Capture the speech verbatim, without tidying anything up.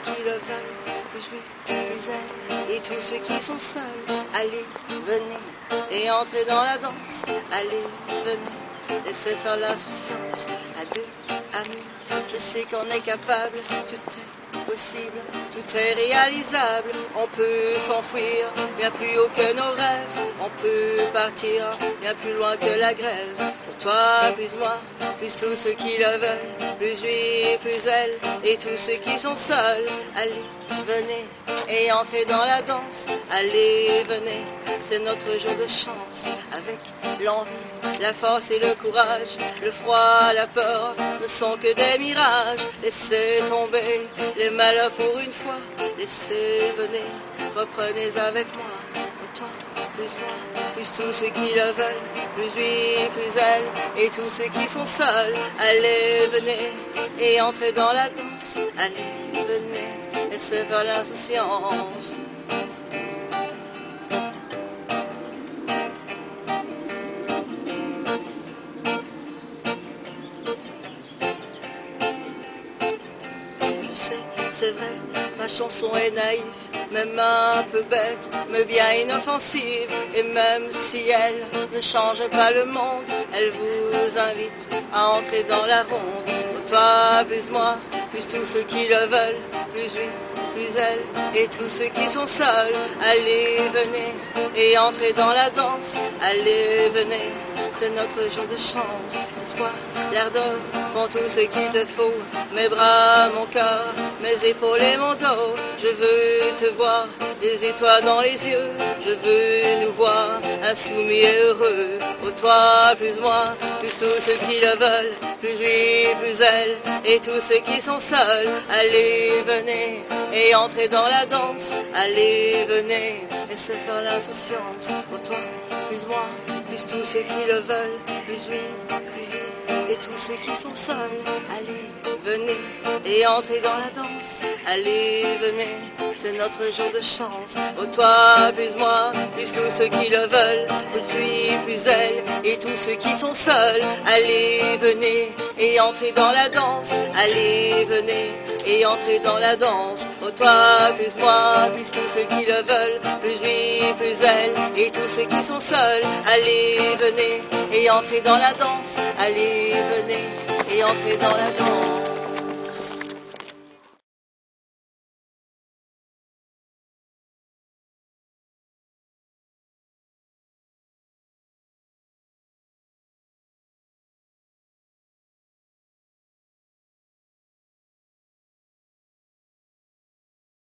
qui le veulent, plus lui, plus elle, et tous ceux qui sont seuls. Allez, venez, et entrez dans la danse. Allez, venez, laissez faire l'insouciance. À deux, amis, je sais qu'on est capable, tout est possible, tout est réalisable. On peut s'enfuir bien plus haut que nos rêves. On peut partir bien plus loin que la grève. Pour toi, plus moi, plus tous ceux qui le veulent, plus lui, plus elle, et tous ceux qui sont seuls. Allez, venez, et entrez dans la danse. Allez, venez, c'est notre jour de chance. Avec l'envie, la force et le courage, le froid, la peur ne sont que des mirages. Laissez tomber les malheurs pour une fois. Laissez venir, reprenez avec moi. Et toi, plus moi, plus tous ceux qui le veulent, plus lui, plus elle, et tous ceux qui sont seuls. Allez, venez, et entrez dans la danse. Allez, venez, laissez faire l'insouciance. C'est vrai, ma chanson est naïve, même un peu bête, mais bien inoffensive. Et même si elle ne change pas le monde, elle vous invite à entrer dans la ronde. Pour toi, plus moi, plus tous ceux qui le veulent, plus lui, plus elle, et tous ceux qui sont seuls. Allez, venez, et entrez dans la danse. Allez, venez, c'est notre jour de chance. Espoir, l'air d'or, font tout ce qu'il te faut. Mes bras, mon cœur, mes épaules et mon dos. Je veux te voir, des étoiles dans les yeux. Je veux nous voir, insoumis et heureux. Oh toi, plus moi, plus tous ceux qui le veulent, plus lui, plus elle, et tous ceux qui sont seuls. Allez, venez, et entrez dans la danse. Allez, venez, laissez faire l'insouciance. Oh toi, plus moi, plus tous ceux qui le veulent, plus lui, plus lui, et tous ceux qui sont seuls. Allez, venez, et entrez dans la danse. Allez, venez, c'est notre jour de chance. Oh toi, plus moi, plus tous ceux qui le veulent, plus lui, plus elle, et tous ceux qui sont seuls. Allez, venez, et entrez dans la danse. Allez, venez, et entrez dans la danse. Oh toi, plus moi, plus tous ceux qui le veulent, plus lui, plus elle, et tous ceux qui sont seuls. Allez, venez, et entrez dans la danse. Allez, venez, et entrez dans la danse.